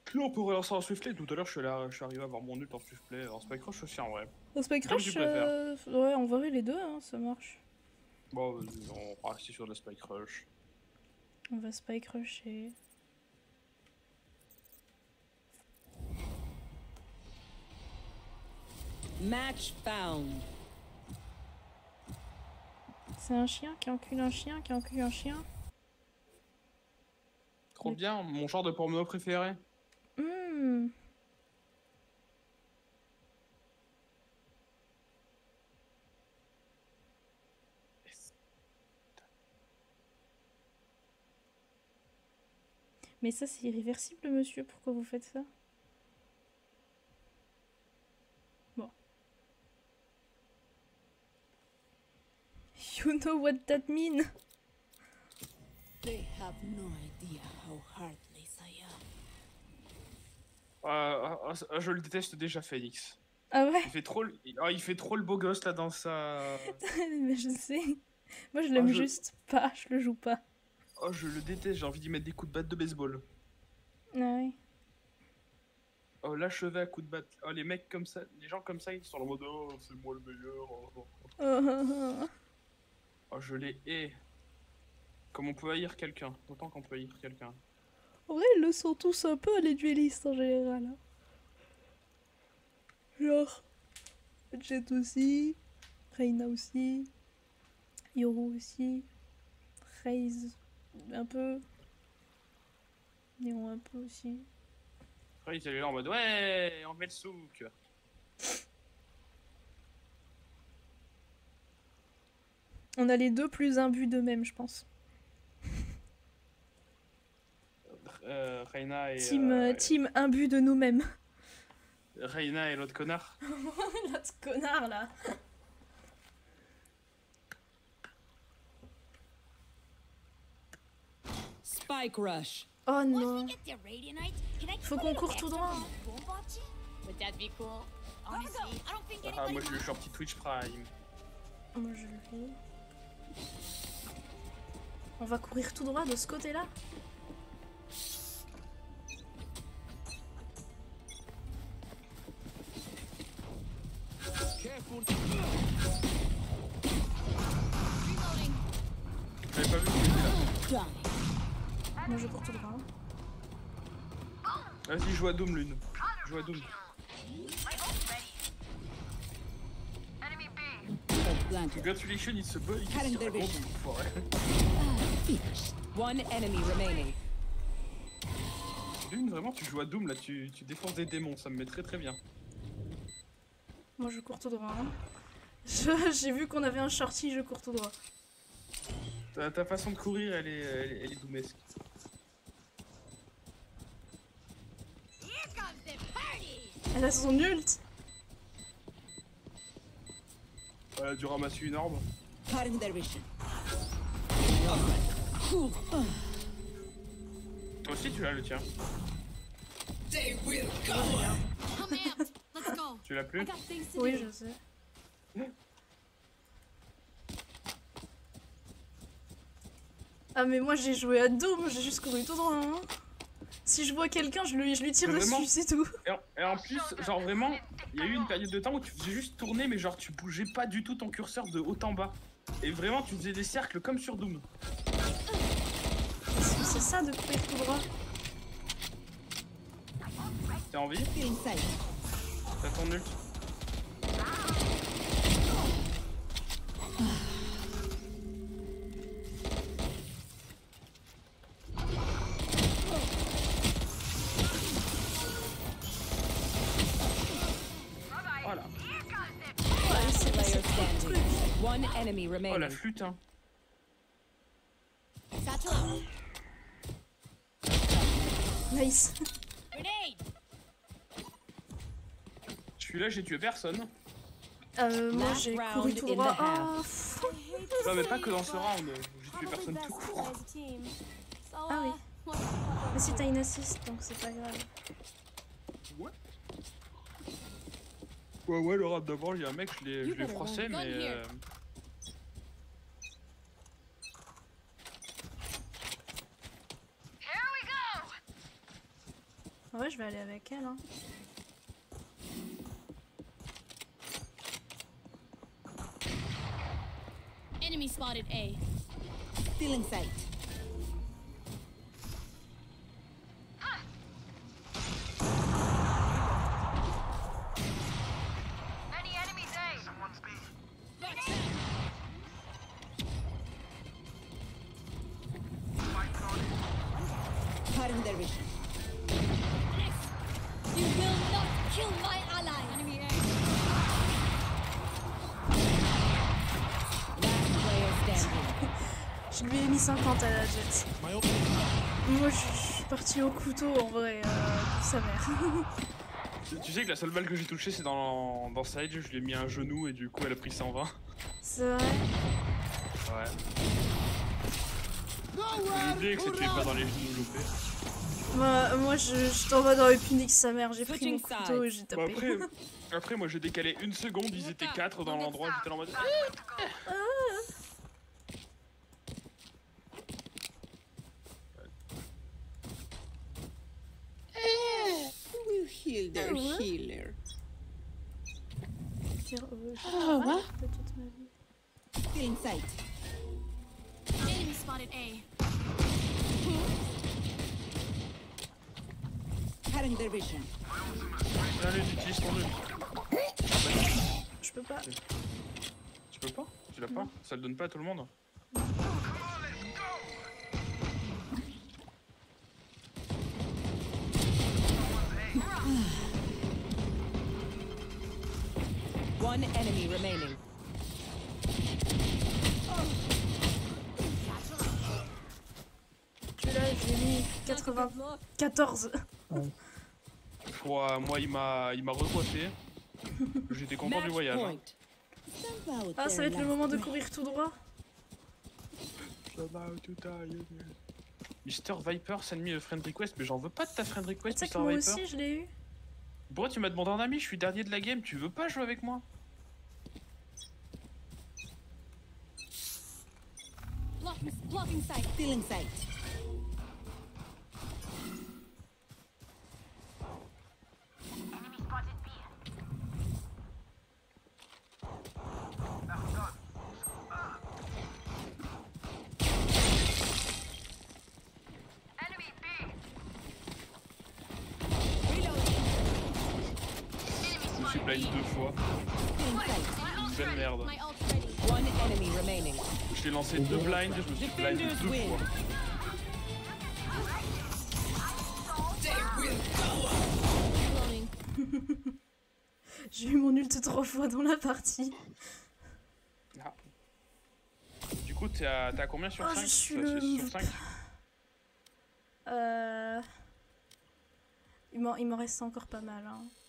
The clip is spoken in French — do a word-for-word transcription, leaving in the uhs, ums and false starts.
Sinon, on pourrait lancer un swiftplay. Tout à l'heure, je suis allé- je suis arrivé à avoir mon ult en swiftplay. En spike rush aussi, en vrai. Au Spike Comme tu Rush, préfères. euh, ouais, on verrait les deux, hein, ça marche. Bon, vas-y, on va rester sur le spike rush. On va Spike Rusher. Match found. C'est un chien qui encule un chien qui encule un chien. Trop bien, mon genre de porno préféré. Hmm. Mais ça, c'est irréversible, monsieur. Pourquoi vous faites ça? Bon. You know what that mean? They have no idea how heartless I am. Euh, euh, euh, je le déteste déjà, Phoenix. Ah ouais? Il fait trop, le... ah, il fait trop le beau gosse là dans sa. Mais je sais. Moi, je l'aime Ah, je- juste pas. Je le joue pas. Oh, je le déteste, j'ai envie d'y mettre des coups de batte de baseball. Ah ouais. Oh, l'achever à coups de batte. Oh, les mecs comme ça, les gens comme ça, ils sont en mode oh, c'est moi le meilleur. Oh, oh. Oh, oh, oh. Oh, je les hais. Comme on peut haïr quelqu'un, autant qu'on peut haïr quelqu'un. En vrai, ils le sont tous un peu, les duellistes en général. hein. Genre, Jet aussi, Reina aussi, Yoru aussi, Raze un peu, Néon un peu aussi. Après, ils étaient là en mode ouais, on met le souk. On a les deux plus imbus d'eux-mêmes, je pense. Euh, Reina et. Team, euh, euh, team imbu de nous-mêmes. Reina et l'autre connard. L'autre connard là. Spike rush. Oh Once we non. get the Radianite, can I Faut put qu'on a court little tout extra droit. on the boom bot? Would that be cool? Honestly, I don't think Ah, anybody moi je minds. suis sorti Twitch Prime. Moi je le fais. On va courir tout droit de ce côté-là. Reloading. J'avais pas vu ce qu'il était là. Done. Moi je cours tout droit. Vas-y, joue à Doom, Lune. Joue à Doom. Planted. Congratulations, il se bat, il Cutting se their raconte, vision. enfoiré. Finished. One enemy remaining. Lune, vraiment, tu joues à Doom là, tu, tu défonces des démons, ça me met très très bien. Moi je cours tout droit. hein. Je- J'ai vu qu'on avait un shorty, je cours tout droit. Ta, ta façon de courir, elle est, elle, est- elle est doomesque. Here comes the party. Elle a son ult. Elle a dû ramasser une orbe. Cutting their vision. Toi aussi, tu l'as le tien. I'm amped. Let's go. Tu l'as plus? I got things to Oui, do. je sais. Ah mais moi j'ai joué à Doom, j'ai juste couru tout droit. hein. Si je vois quelqu'un, je lui, je lui tire Mais dessus, vraiment c'est tout. Et en, et en plus, genre vraiment, il y a eu une période de temps où tu faisais juste tourner, mais genre tu bougeais pas du tout ton curseur de haut en bas. Et vraiment, tu faisais des cercles comme sur Doom. C'est c'est ça de courir tout droit. T'as envie? Feeling safe. T'as ton ult? Voilà. Ouais, c'est Player standing. One enemy Oh la remaining. flûte, hein. Satchel out. nice. Grenade. Je suis là, j'ai tué personne. Euh, moi Last j'ai round couru tout in droit. the half. Ah, pff. Non, mais pas que dans ce round. J'ai tué personne tout court. Ah oui. Mais si t'as une assist, donc c'est pas grave. Ouais. Ouais, ouais, le round d'avant, il y a un mec, je l'ai je l'ai froissé, mais. euh, Ah ouais, je vais aller avec elle. Hein. Enemy spotted A. Still in sight. Cutting their vision. You will not kill my ally. Enemy A. Last player standing. Je lui ai mis cinquante à la jet. Moi, je, je suis partie au couteau en vrai, euh, pour sa mère. Tu, tu sais que la seule balle que j'ai touchée, c'est dans, dans Sage. Je lui ai mis un genou et du coup, elle a pris cent vingt. C'est vrai. Ouais. L'idée que c'était pas dans les genoux loupés. Moi, moi je, je t'en vas dans le punique sa mère. J'ai pris mon Switching couteau et j'ai Bon, tapé. après, après, moi j'ai décalé une seconde, ils étaient quatre dans l'endroit, j'étais là en mode. We'll heal their Ah ouais. healer. Dire, euh, je- Ah, ouais, ouais. de toute ma vie. Still in sight. Enemy spotted A. Cutting their vision. Allez, utilise ton œil. Je peux pas. Tu peux pas? Tu l'as pas? Ça le donne pas à tout le monde? One enemy remaining. Tu l'as, j'ai mis quatre-vingt-quatorze. Ouais, moi il m'a il m'a recoiffé. J'étais content du Match voyage. hein. point. Stamp out Ah, ça va their être le last moment de breath. courir tout droit. Mister Viper, send me a friend request, mais j'en veux pas de ta friend request, Tu sais que Mister moi Viper. aussi je l'ai eu. Pourquoi tu m'as demandé un ami? Je suis dernier de la game, tu veux pas jouer avec moi? Blocking, blocking sight. Still in sight. Je me suis blind deux fois. Still in sight. Belle merde. My ult's ready. One enemy remaining. Je l'ai lancé deux blinds, je me suis blind Defenders deux win. fois. Reloading. J'ai eu mon ult trois fois dans la partie. Ah. Du coup, t'es à, t'es à combien sur Oh, cinq? je suis Ça, le- c'est sur cinq. Euh... Il m'en il m'en reste encore pas mal. Hein.